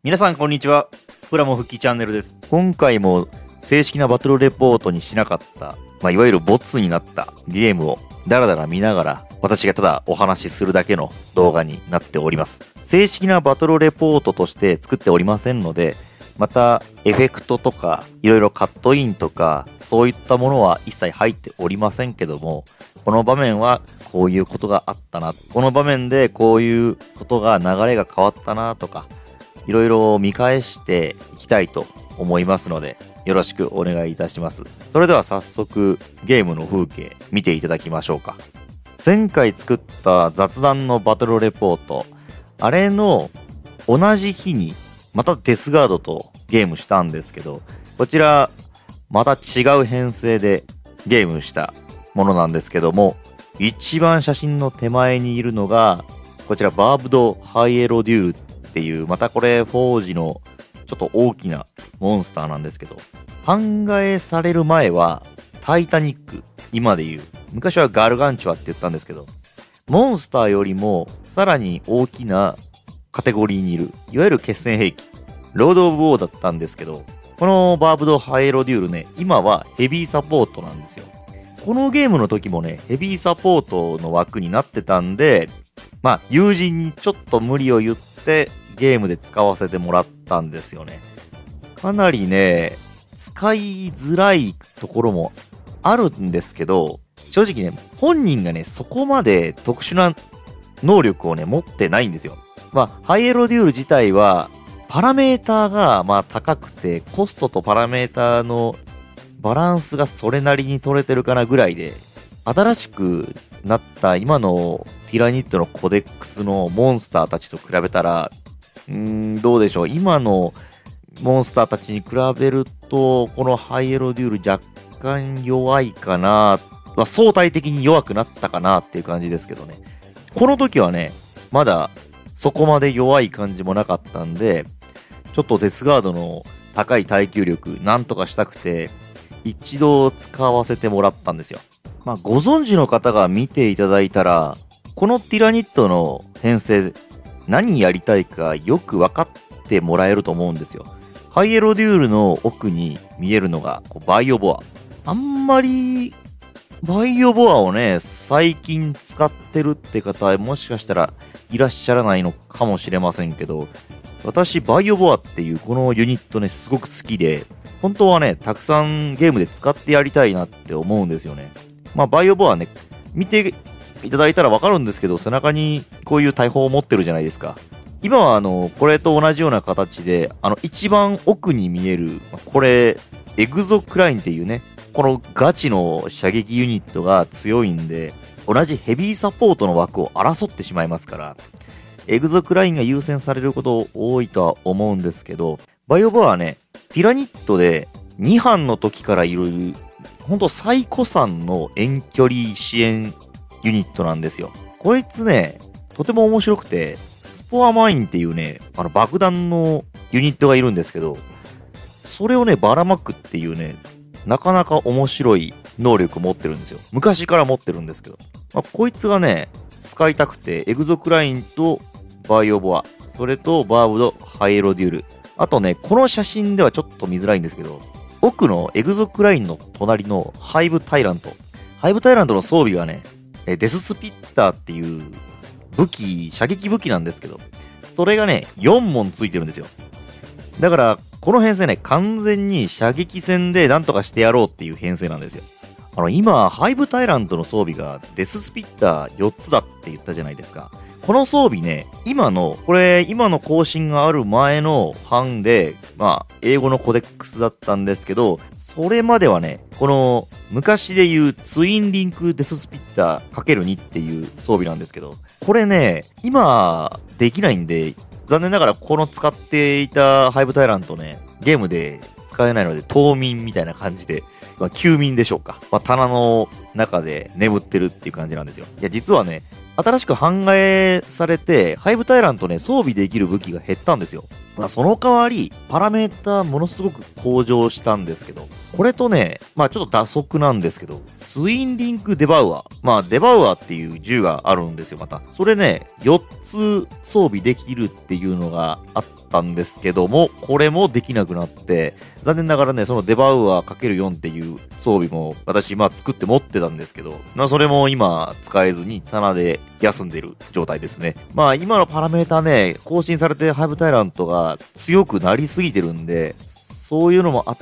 皆さんこんにちは。プラモ復帰チャンネルです。今回も正式なバトルレポートにしなかった、いわゆるボツになったゲームをダラダラ見ながら私がただお話しするだけの動画になっております。正式なバトルレポートとして作っておりませんので、またエフェクトとかいろいろカットインとかそういったものは一切入っておりませんけども、この場面はこういうことがあったな、この場面でこういうことが流れが変わったなとか、いろいろ見返していきたいと思いますので、よろしくお願いいたします。それでは早速ゲームの風景見ていただきましょうか。前回作った雑談のバトルレポート、あれの同じ日にまたデスガードとゲームしたんですけど、こちらまた違う編成でゲームしたものなんですけども、一番写真の手前にいるのがこちらバーブドハイエロデューっていう、またこれフォージのちょっと大きなモンスターなんですけど、半替えされる前はタイタニック、今で言う、昔はガルガンチュアって言ったんですけど、モンスターよりもさらに大きなカテゴリーにいる、いわゆる決戦兵器、ロード・オブ・ウォーだったんですけど、このバーブド・ハイエロデュールね、今はヘビーサポートなんですよ。このゲームの時もね、ヘビーサポートの枠になってたんで、友人にちょっと無理を言ってゲームで使わせてもらったんですよね。かなりね、使いづらいところもあるんですけど、正直ね、本人がね、そこまで特殊な能力をね、持ってないんですよ。ハイエロデュール自体は、パラメーターが高くて、コストとパラメーターのバランスがそれなりに取れてるかなぐらいで、新しくなった今のティラニットのコデックスのモンスターたちと比べたら、どうでしょう。今のモンスターたちに比べると、このハイエロデュール若干弱いかな。相対的に弱くなったかなっていう感じですけどね。この時はね、まだそこまで弱い感じもなかったんで、ちょっとデスガードの高い耐久力なんとかしたくて、一度使わせてもらったんですよ。ご存知の方が見ていただいたら、このティラニットの編成、何やりたいかよく分かってもらえると思うんですよ。ハイエロデュールの奥に見えるのがバイオボア。あんまりバイオボアをね、最近使ってるって方もしかしたらいらっしゃらないのかもしれませんけど、私バイオボアっていうこのユニットね、すごく好きで、本当はね、たくさんゲームで使ってやりたいなって思うんですよね。バイオボアね、見ていただいたらわかるんですけど、背中にこういう大砲を持ってるじゃないですか。今はこれと同じような形で、一番奥に見える、これ、エグゾクラインっていうね、このガチの射撃ユニットが強いんで、同じヘビーサポートの枠を争ってしまいますから、エグゾクラインが優先されること多いとは思うんですけど、バイオボアはね、ティラニットで2班の時からいる、ほんと最古参の遠距離支援ユニットなんですよ。こいつね、とても面白くて、スポアマインっていうね、爆弾のユニットがいるんですけど、それをね、ばらまくっていうね、なかなか面白い能力持ってるんですよ。昔から持ってるんですけど。こいつがね、使いたくて、エグゾクラインとバイオボア、それとバーブドハイエロデュール。あとね、この写真ではちょっと見づらいんですけど、奥のエグゾクラインの隣のハイブタイラント。ハイブタイラントの装備がね、デススピッターっていう武器、射撃武器なんですけど、それがね、4門ついてるんですよ。だから、この編成ね、完全に射撃戦でなんとかしてやろうっていう編成なんですよ。今、ハイブタイラントの装備がデススピッター4つだって言ったじゃないですか。この装備ね、今の更新がある前の版で、英語のコデックスだったんですけど、それまではね、この昔で言うツインリンクデススピッター ×2 っていう装備なんですけど、これね、今できないんで、残念ながらこの使っていたハイブタイラントね、ゲームで使えないので冬眠みたいな感じで、休眠でしょうか。棚の中で眠ってるっていう感じなんですよ。いや、実はね、新しく半替えされて、ハイブタイラントね、装備できる武器が減ったんですよ。 まあその代わり、パラメータものすごく向上したんですけど、これとね、まあちょっと打足なんですけど、ツインリンクデバウアー。まあデバウアーっていう銃があるんですよ、また。それね、4つ装備できるっていうのがあったんですけども、これもできなくなって、残念ながらね、そのデバウアー ×4 っていう装備も私、まあ作って持ってたんですけど、まあそれも今使えずに棚で休んでる状態ですね。まあ今のパラメータね、更新されてハイブタイラントが強くなりすぎてるんで、そういうのもあって、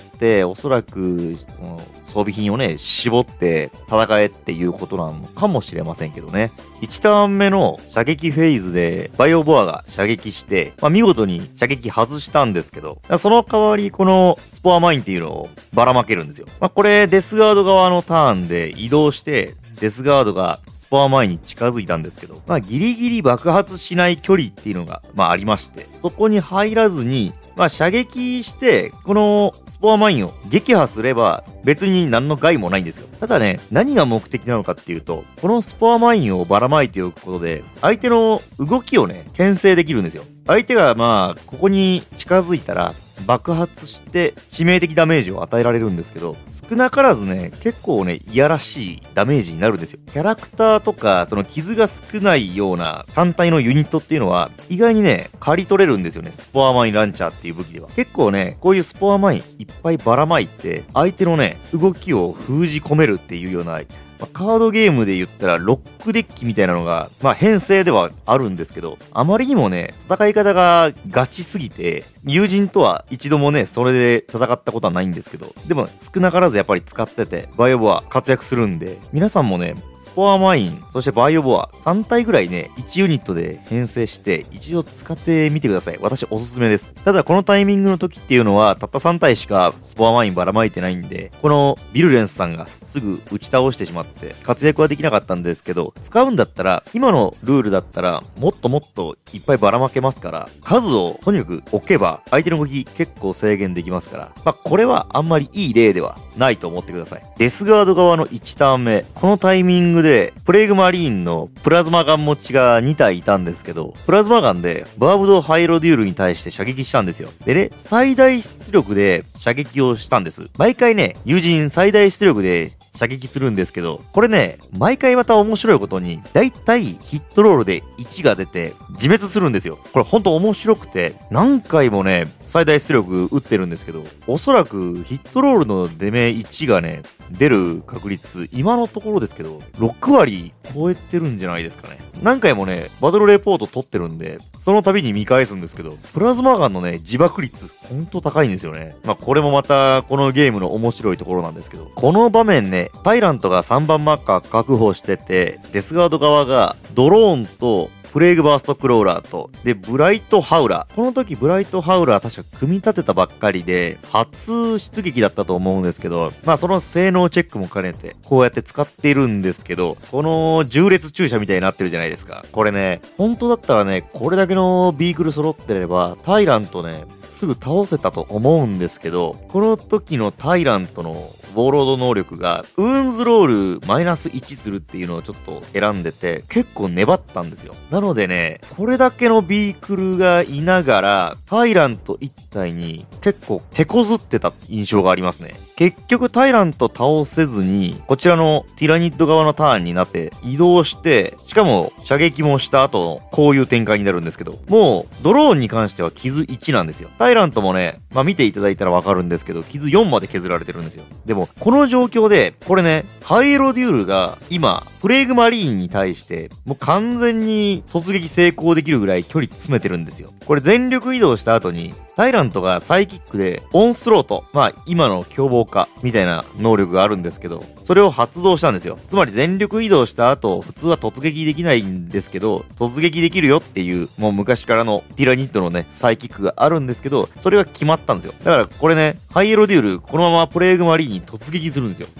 おそらく、装備品をね、絞って戦えっていうことなのかもしれませんけどね。1ターン目の射撃フェーズで、バイオボアが射撃して、まあ見事に射撃外したんですけど、その代わりこのスポアマインっていうのをばらまけるんですよ。まあこれ、デスガード側のターンで移動して、デスガードがスポア前に近づいたんですけど、まあギリギリ爆発しない距離っていうのが、まあありまして、そこに入らずに、まあ射撃して、このスポアマインを撃破すれば別に何の害もないんですよ。ただね、何が目的なのかっていうと、このスポアマインをばらまいておくことで、相手の動きをね、牽制できるんですよ。相手がまあ、ここに近づいたら、爆発して致命的ダメージを与えられるんですけど、少なからずね、結構ね、いやらしいダメージになるんですよ。キャラクターとか、その傷が少ないような単体のユニットっていうのは、意外にね、刈り取れるんですよね。スポアマインランチャーっていう武器では。結構ね、こういうスポアマインいっぱいばらまいて、相手のね、動きを封じ込めるっていうような、カードゲームで言ったらロックデッキみたいなのが、まあ編成ではあるんですけど、あまりにもね、戦い方がガチすぎて、友人とは一度もね、それで戦ったことはないんですけど、でも少なからずやっぱり使ってて、バイオボア活躍するんで、皆さんもね、スポアマイン、そしてバイオボア、3体ぐらいね、1ユニットで編成して一度使ってみてください。私おすすめです。ただこのタイミングの時っていうのは、たった3体しかスポアマインばらまいてないんで、このビルレンスさんがすぐ打ち倒してしまって活躍はできなかったんですけど、使うんだったら、今のルールだったら、もっともっといっぱいばらまけますから、数をとにかく置けば、相手の動き結構制限できますから、まあこれはあんまりいい例ではないと思ってください。デスガード側の1ターン目、このタイミングで、プレイグマリーンのプラズマガン持ちが2体いたんですけど、プラズマガンでバーブドハイロデュールに対して射撃したんですよ。でね、最大出力で射撃をしたんです。毎回ね、友人最大出力で射撃するんですけど、これね、毎回また面白いことに、だいたいヒットロールで1が出て、自滅するんですよ。これほんと面白くて、何回もね、最大出力撃ってるんですけど、おそらくヒットロールの出目1がね、出る確率、今のところですけど、6割超えてるんじゃないですかね。何回もね、バトルレポート取ってるんで、その度に見返すんですけど、プラズマガンのね、自爆率、ほんと高いんですよね。まあ、これもまた、このゲームの面白いところなんですけど、この場面ね、タイラントが3番マッカー確保してて、デスガード側がドローンとプレイグバーストクローラーと、で、ブライトハウラー。この時ブライトハウラー確か組み立てたばっかりで、初出撃だったと思うんですけど、まあその性能チェックも兼ねて、こうやって使っているんですけど、この重列駐車みたいになってるじゃないですか。これね、本当だったらね、これだけのビークル揃ってれば、タイラントね、すぐ倒せたと思うんですけど、この時のタイラントのウォーロード能力が、ウーンズロールマイナス1するっていうのをちょっと選んでて、結構粘ったんですよ。なのでね、これだけのビークルがいながら、タイラント1体に結構手こずってた印象がありますね。結局タイラント倒せずに、こちらのティラニッド側のターンになって移動して、しかも射撃もした後、こういう展開になるんですけど、もうドローンに関しては傷1なんですよ。タイラントもね、まあ見ていただいたらわかるんですけど、傷4まで削られてるんですよ。でも、この状況で、これね、ハイロデュールが今、プレイグマリーンに対して、もう完全に突撃成功できるぐらい距離詰めてるんですよ。これ全力移動した後に、タイラントがサイキックでオンスロート、まあ今の凶暴化みたいな能力があるんですけど、それを発動したんですよ。つまり全力移動した後、普通は突撃できないんですけど、突撃できるよっていう、もう昔からのティラニットのね、サイキックがあるんですけど、それが決まったんですよ。だからこれね、ハイエロデュール、このままプレイグマリーンに突撃するんですよ。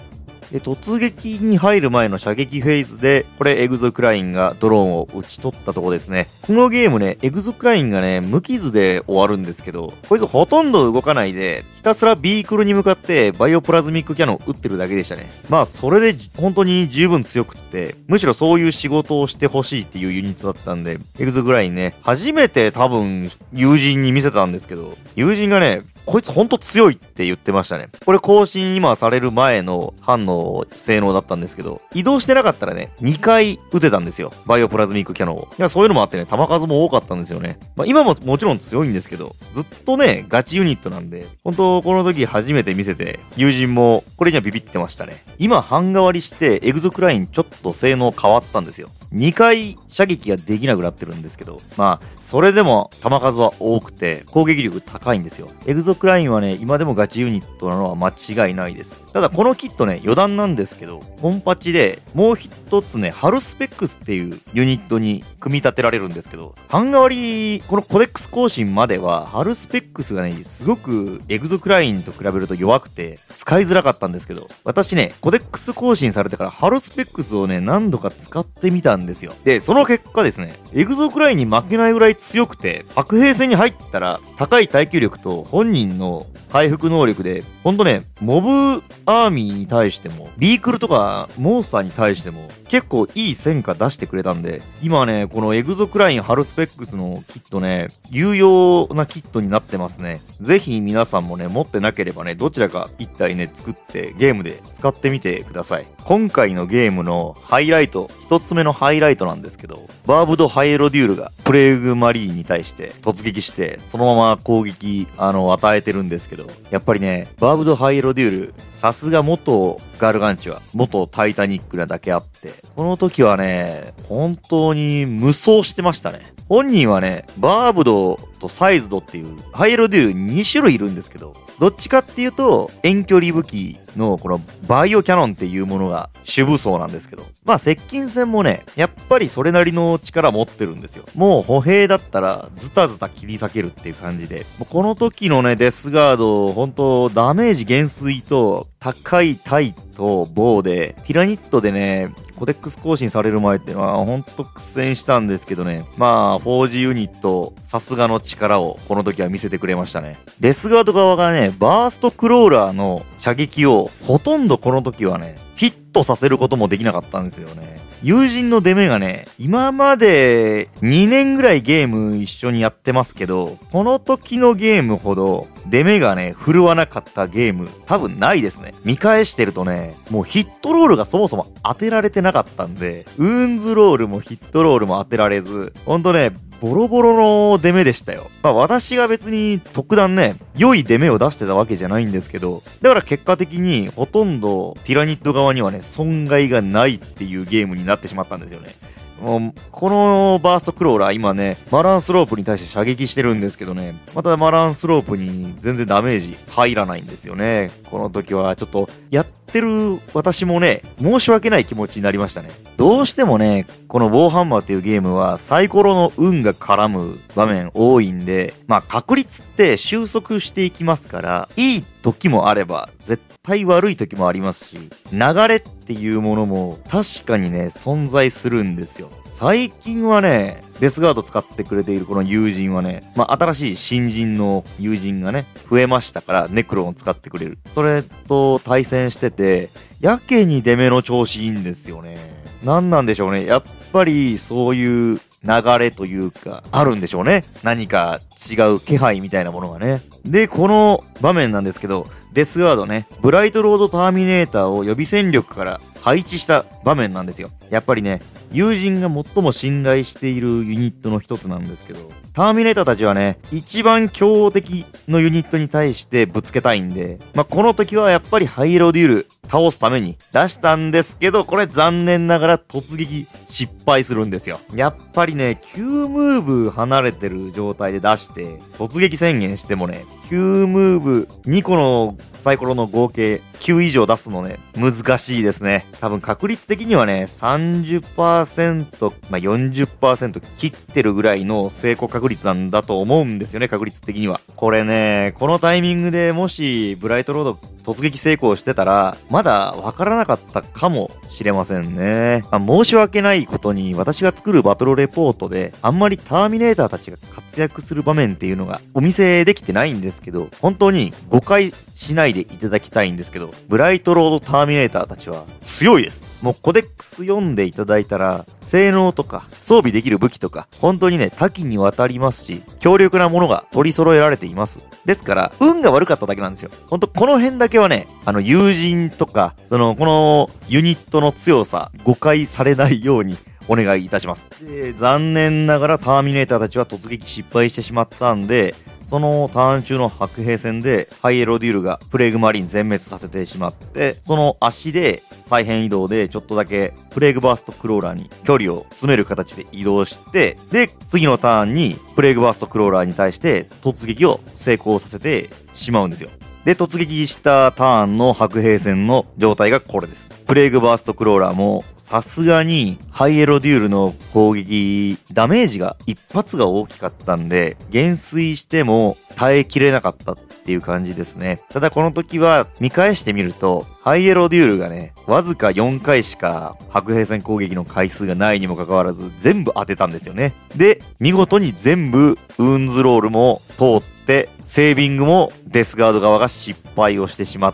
突撃に入る前の射撃フェーズで、これエグゾクラインがドローンを撃ち取ったとこですね。このゲームね、エグゾクラインがね、無傷で終わるんですけど、こいつほとんど動かないで、ひたすらビークルに向かってバイオプラズミックキャノン撃ってるだけでしたね。まあ、それで本当に十分強くって、むしろそういう仕事をしてほしいっていうユニットだったんで、エグゾクラインね、初めて多分友人に見せたんですけど、友人がね、こいつほんと強いって言ってましたね。これ更新今される前の班の性能だったんですけど、移動してなかったらね、2回撃てたんですよ。バイオプラズミックキャノンを。いや、そういうのもあってね、弾数も多かったんですよね。まあ今ももちろん強いんですけど、ずっとね、ガチユニットなんで、本当この時初めて見せて、友人もこれにはビビってましたね。今半変わりして、エグゾクラインちょっと性能変わったんですよ。2回射撃ができなくなってるんですけど、まあ、それでも弾数は多くて、攻撃力高いんですよ。エグゾクラインはね、今でもガチユニットなのは間違いないです。ただこのキットね、余談なんですけど、コンパチでもう一つね、ハルスペックスっていうユニットに組み立てられるんですけど、半変わり、このコデックス更新までは、ハルスペックスがね、すごくエグゾクラインと比べると弱くて、使いづらかったんですけど、私ね、コデックス更新されてからハルスペックスをね、何度か使ってみたんですよ。で、その結果ですね、エグゾクラインに負けないぐらい強くて、白兵戦に入ったら、高い耐久力と本人の回復能力で、ほんとね、モブアーミーに対しても、ビークルとかモンスターに対しても、結構いい戦果出してくれたんで、今ね、このエグゾクラインハルスペックスのキットね、有用なキットになってますね。ぜひ皆さんもね、持ってなければね、どちらか一体ね、作ってゲームで使ってみてください。今回のゲームのハイライト、一つ目のハイライトなんですけど、バーブドハイロデュールがプレーグマリーンに対して突撃して、そのまま攻撃、与えてるんですけど、やっぱりね、バーブドハイロデュール、さすが元ガールガンチュア、元タイタニックなだけあって、この時はね、本当に無双してましたね。本人はね、バーブドとサイズドっていう、ハイロデュール2種類いるんですけど、どっちかっていうと、遠距離武器のこのバイオキャノンっていうものが主武装なんですけど、まあ接近戦もね、やっぱりそれなりの力持ってるんですよ。もう歩兵だったらズタズタ切り裂けるっていう感じで、この時のね、デスガード、本当ダメージ減衰と高いタイと棒で、ティラニットでね、コデックス更新される前っていうのはほんと苦戦したんですけどね、まあ 4G ユニットさすがの力をこの時は見せてくれましたね。デスガード側がね、バーストクローラーの射撃をほとんどこの時はね、ヒットさせることもできなかったんですよね。友人の出目がね、今まで2年ぐらいゲーム一緒にやってますけど、この時のゲームほど出目がね、振るわなかったゲーム多分ないですね。見返してるとね、もうヒットロールがそもそも当てられてなかったんで、ウーンズロールもヒットロールも当てられず、ほんとね、ボロボロの出目でしたよ。まあ私が別に特段ね、良い出目を出してたわけじゃないんですけど、だから結果的にほとんどティラニット側にはね、損害がないっていうゲームになってしまったんですよね。もうこのバーストクローラー今ね、マランスロープに対して射撃してるんですけどね、またマランスロープに全然ダメージ入らないんですよね。この時はちょっとやってる私もね、申し訳ない気持ちになりましたね。どうしてもね、このウォーハンマーっていうゲームはサイコロの運が絡む場面多いんで、まあ確率って収束していきますから、いい時もあれば絶対悪い時もありますし、流れっていうものも確かにね、存在するんですよ。最近はね、デスガード使ってくれているこの友人はね、まあ新しい新人の友人がね、増えましたから、ネクロンを使ってくれる。それと対戦してて、やけに出目の調子いいんですよね。なんなんでしょうね。やっぱりそういう流れというか、あるんでしょうね。何か違う気配みたいなものがね。で、この場面なんですけど、デスガードね、ブライトロードターミネーターを予備戦力から配置した場面なんですよ。やっぱりね、友人が最も信頼しているユニットの一つなんですけど、ターミネーターたちはね、一番強敵のユニットに対してぶつけたいんで、まあ、この時はやっぱりハイロデュール倒すために出したんですけど、これ残念ながら突撃失敗するんですよ。やっぱりね、9ムーブ離れてる状態で出して、突撃宣言してもね、9ムーブ2個のサイコロの合計9以上出すのね、難しいですね。多分確率的にはね、30%、まあ、40% 切ってるぐらいの成功確率なんだと思うんですよね、確率的には。これね、このタイミングでもしブライトロード突撃成功してたら、まだわからなかったかもしれませんね。申し訳ないことに、私が作るバトルレポートで、あんまりターミネーターたちが活躍する場面っていうのがお見せできてないんですけど、本当に誤解しないでいただきたいんですけど、ブライトロードターミネーターたちは強いです。もうコデックス読んでいただいたら、性能とか装備できる武器とか、本当にね、多岐にわたりますし、強力なものが取り揃えられています。ですから、運が悪かっただけなんですよ。本当この辺だけはね、友人とか、このユニットの強さ、誤解されないように、お願いいたします。残念ながらターミネーターたちは突撃失敗してしまったんで、そのターン中の白兵戦でハイエロデュールがプレーグマリン全滅させてしまって、その足で再編移動でちょっとだけプレーグバーストクローラーに距離を詰める形で移動して、で、次のターンにプレーグバーストクローラーに対して突撃を成功させてしまうんですよ。で、突撃したターンの白兵戦の状態がこれです。プレーグバーストクローラーもさすがにハイエロデュールの攻撃ダメージが一発が大きかったんで、減衰しても耐えきれなかったっていう感じですね。ただこの時は見返してみると、ハイエロデュールがね、わずか4回しか白兵戦攻撃の回数がないにもかかわらず全部当てたんですよね。で、見事に全部ウーンズロールも通って、セービングもデスガード側が失敗をしてしまって、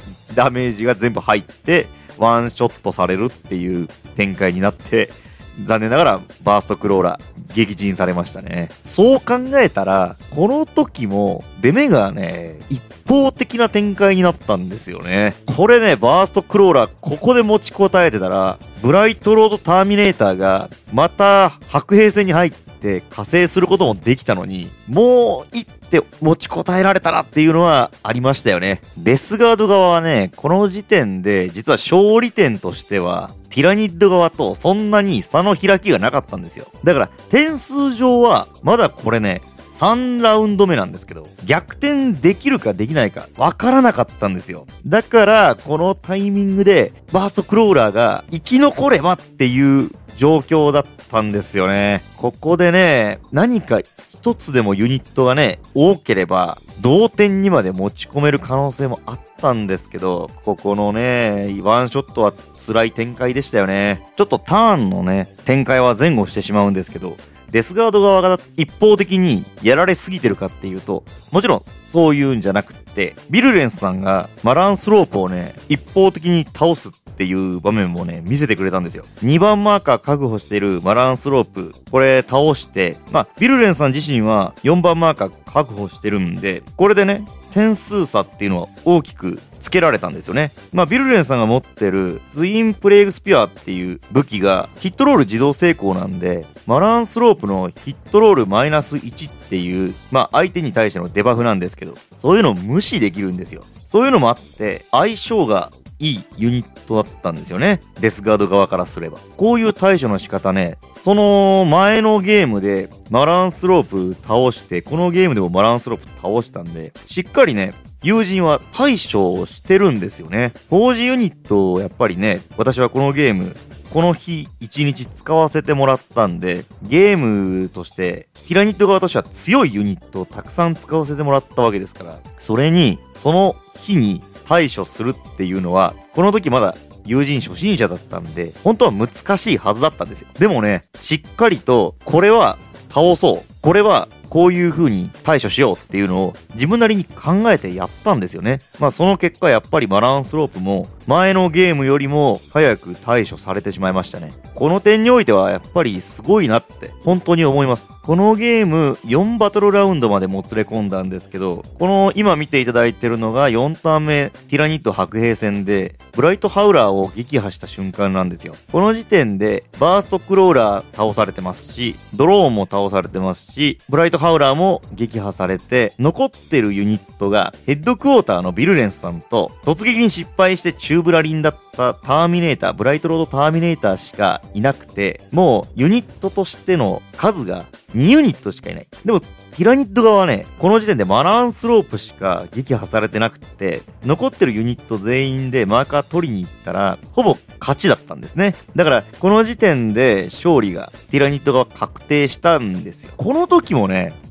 ダメージが全部入って、ワンショットされるっていう展開になって、残念ながらバーストクローラー撃沈されましたね。そう考えたら、この時も出目がね、一方的な展開になったんですよね。これね、バーストクローラーここで持ちこたえてたら、ブライトロードターミネーターがまた白兵戦に入って加勢することもできたのに、もう一手持ちこたえられたらっていうのはありましたよね。デスガード側はね、この時点で実は勝利点としてはティラニッド側とそんなに差の開きがなかったんですよ。だから点数上はまだこれね、3ラウンド目なんですけど、逆転できるかできないかわからなかったんですよ。だからこのタイミングでバーストクローラーが生き残ればっていう状況だったんですよね。ここでね、何か一つでもユニットがね、多ければ同点にまで持ち込める可能性もあったんですけど、ここのね、ワンショットは辛い展開でしたよね。ちょっとターンのね、展開は前後してしまうんですけど、デスガード側が一方的にやられすぎてるかっていうと、もちろんそういうんじゃなくって、ビルレンスさんがマランスロープをね、一方的に倒すっていう場面もね、見せてくれたんですよ。2番マーカー確保しているマランスロープ、これ倒して、ビルレンさん自身は4番マーカー確保してるんで、これでね、点数差っていうのは大きくつけられたんですよね。ビルレンさんが持ってるツインプレイグスピアっていう武器がヒットロール自動成功なんで、マランスロープのヒットロールマイナス1っていう、相手に対してのデバフなんですけど、そういうのを無視できるんですよ。そういうのもあって、相性がいいユニットだったんですよね。デスガード側からすれば。こういう対処の仕方ね、その前のゲームでマランスロープ倒して、このゲームでもマランスロープ倒したんで、しっかりね、友人は対処をしてるんですよね。4次ユニットをやっぱりね、私はこのゲーム、この日1日使わせてもらったんで、ゲームとしてティラニット側としては強いユニットをたくさん使わせてもらったわけですから、それにその日に対処するっていうのは、この時まだ友人初心者だったんで、本当は難しいはずだったんですよ。でもね、しっかりとこれは倒そう、これはこういう風に対処しようっていうのを自分なりに考えてやったんですよね。その結果やっぱりマランスロープも前のゲームよりも早く対処されてしまいましたね。この点においてはやっぱりすごいなって本当に思います。このゲーム4バトルラウンドまでもつれ込んだんですけど、この今見ていただいてるのが4ターン目ティラニット白兵戦でブライトハウラーを撃破した瞬間なんですよ。この時点でバーストクローラー倒されてますし、ドローンも倒されてますし、ブライトハウラーも撃破されて、残ってるユニットがヘッドクォーターのビルレンスさんと突撃に失敗して宙ぶらりんだったターミネーター、ブライトロードターミネーターしかいなくて、もうユニットとしての数が2ユニットしかいない。でもティラニット側はね、この時点でマランスロープしか撃破されてなくて、残ってるユニット全員でマーカー取りに行ったらほぼ勝ちだったんですね。だからこの時点で勝利がティラニット側確定したんですよ。この時もね、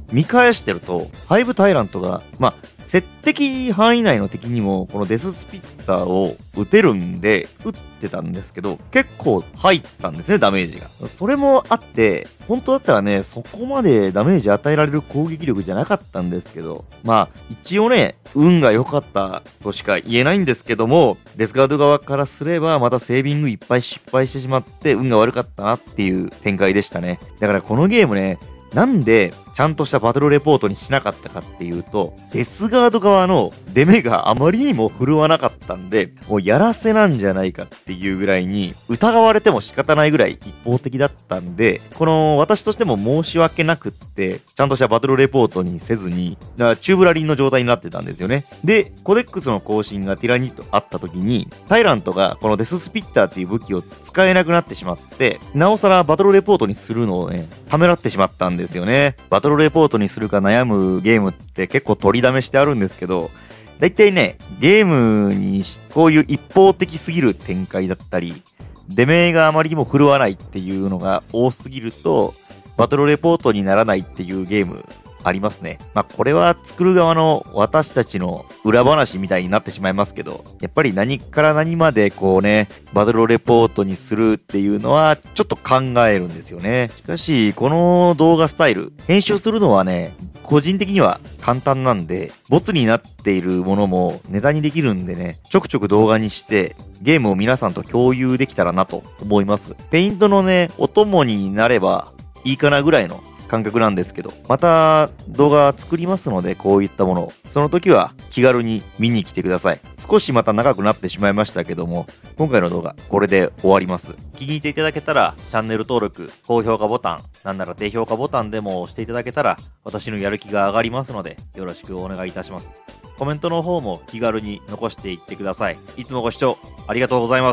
見返してると、5タイラントが、接敵範囲内の敵にも、このデススピッターを撃てるんで、撃ってたんですけど、結構入ったんですね、ダメージが。それもあって、本当だったらね、そこまでダメージ与えられる攻撃力じゃなかったんですけど、一応ね、運が良かったとしか言えないんですけども、デスガード側からすれば、またセービングいっぱい失敗してしまって、運が悪かったなっていう展開でしたね。だからこのゲームね、なんでちゃんとしたバトルレポートにしなかったかっていうと、デスガード側の出目があまりにも振るわなかったんで、もうやらせなんじゃないかっていうぐらいに疑われても仕方ないぐらい一方的だったんで、この私としても申し訳なくって、ちゃんとしたバトルレポートにせずに、チューブラリンの状態になってたんですよね。で、コデックスの更新がティラニとあった時に、タイラントがこのデススピッターっていう武器を使えなくなってしまって、なおさらバトルレポートにするのをね、ためらってしまったんですよね。バトルレポートにするか悩むゲームって結構取りだめしてあるんですけど、だいたいね、ゲームにこういう一方的すぎる展開だったり、出目があまりにも振るわないっていうのが多すぎると、バトルレポートにならないっていうゲームありますね。これは作る側の私たちの裏話みたいになってしまいますけど、やっぱり何から何までこうね、バトルレポートにするっていうのはちょっと考えるんですよね。しかし、この動画スタイル、編集するのはね、個人的には簡単なんで、ボツになっているものもネタにできるんでね、ちょくちょく動画にして、ゲームを皆さんと共有できたらなと思います。ペイントのね、お供になればいいかなぐらいの感覚なんですけど、また動画作りますので、こういったものをその時は気軽に見に来てください。少しまた長くなってしまいましたけども、今回の動画これで終わります。気に入っていただけたらチャンネル登録、高評価ボタン、なんなら低評価ボタンでも押していただけたら私のやる気が上がりますので、よろしくお願いいたします。コメントの方も気軽に残していってください。いつもご視聴ありがとうございます。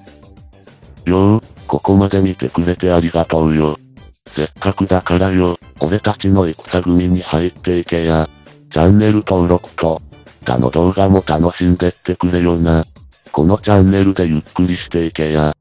ここまで見てくれてありがとうよ。せっかくだからよ、俺たちの戦組に入っていけや。チャンネル登録と、他の動画も楽しんでってくれよな。このチャンネルでゆっくりしていけや。